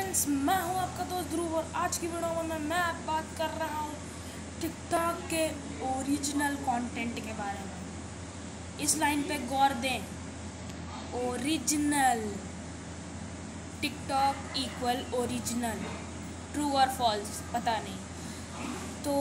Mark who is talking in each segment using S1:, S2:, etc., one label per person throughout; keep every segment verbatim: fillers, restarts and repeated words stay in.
S1: Friends, मैं हूं आपका दोस्त ध्रुव और आज की वीडियो में मैं बात कर रहा हूं टिकटॉक के ओरिजिनल कंटेंट के बारे में। इस लाइन पे गौर दें, original. TikTok equal original, true और फॉल्स पता नहीं। तो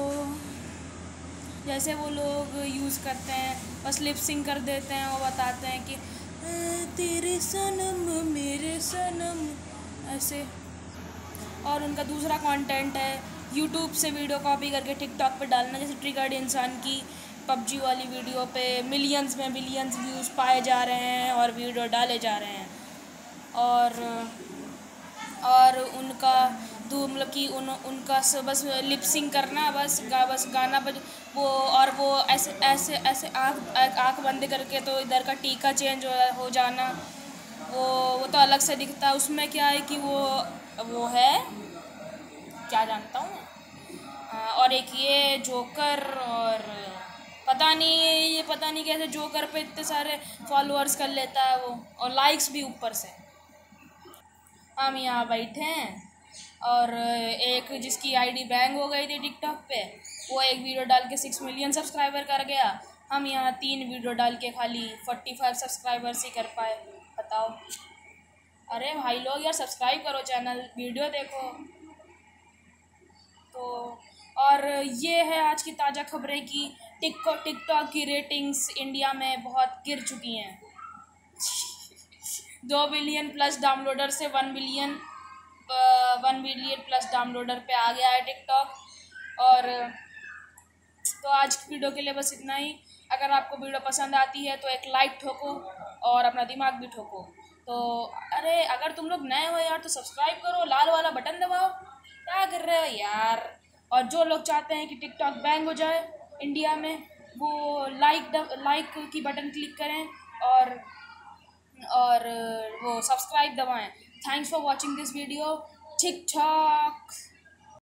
S1: जैसे वो लोग यूज़ करते हैं, बस लिप सिंक कर देते हैं और बताते हैं कि तेरे सनम मेरे सनम, ऐसे। और उनका दूसरा कंटेंट है यूट्यूब से वीडियो कॉपी करके टिकटॉक पे डालना। जैसे ट्रिगर्ड इंसान की पबजी वाली वीडियो पे मिलियंस में मिलियंस व्यूज़ पाए जा रहे हैं और वीडियो डाले जा रहे हैं। और और उनका दो मतलब कि उन उनका बस लिप सिंक करना, बस गा बस गाना बज वो, और वो ऐसे ऐसे ऐसे आँख आँख बंद करके तो इधर का टीका चेंज हो, हो जाना। वो वो तो अलग से दिखता है। उसमें क्या है कि वो वो है क्या जानता हूँ। और एक ये जोकर, और पता नहीं ये पता नहीं कैसे जोकर पे इतने सारे फॉलोअर्स कर लेता है वो, और लाइक्स भी ऊपर से। हम यहाँ बैठे हैं और एक जिसकी आईडी बैंग हो गई थी टिकटॉक पे, वो एक वीडियो डाल के सिक्स मिलियन सब्सक्राइबर कर गया। हम यहाँ तीन वीडियो डाल के खाली फोर्टी फाइव सब्सक्राइबर्स ही कर पाए। बताओ। अरे भाई लोग यार, सब्सक्राइब करो चैनल, वीडियो देखो। तो और ये है आज की ताज़ा खबरें कि टिकटॉक टिकटॉक की रेटिंग्स इंडिया में बहुत गिर चुकी हैं। दो बिलियन प्लस डाउनलोडर से one billion one billion plus downloader पे आ गया है टिकटॉक। और तो आज की वीडियो के लिए बस इतना ही। अगर आपको वीडियो पसंद आती है तो एक लाइक ठोको और अपना दिमाग भी ठोको। तो अरे अगर तुम लोग नए हो यार तो सब्सक्राइब करो, लाल वाला बटन दबाओ, क्या कर रहे हो यार। और जो लोग चाहते हैं कि टिकटॉक बैंग हो जाए इंडिया में, वो लाइक लाइक की बटन क्लिक करें और और वो सब्सक्राइब दबाएं। Thanks for watching this video. ठीक ठाक।